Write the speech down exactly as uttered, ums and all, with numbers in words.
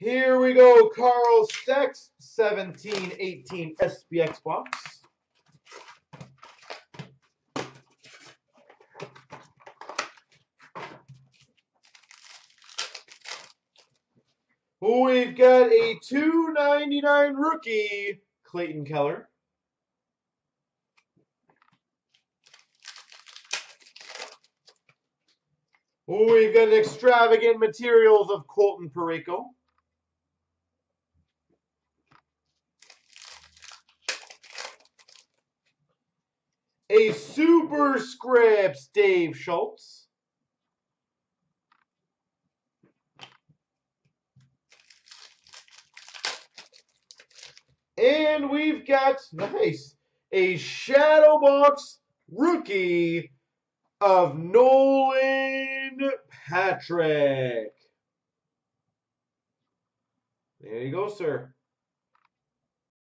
Here we go, Karlsteck, seventeen eighteen S B X box. We've got a two ninety-nine rookie, Clayton Keller. We've got an extravagant materials of Colton Parayko. A super scripts, Dave Schultz. And we've got, nice, a shadow box rookie of Nolan Patrick. There you go, sir.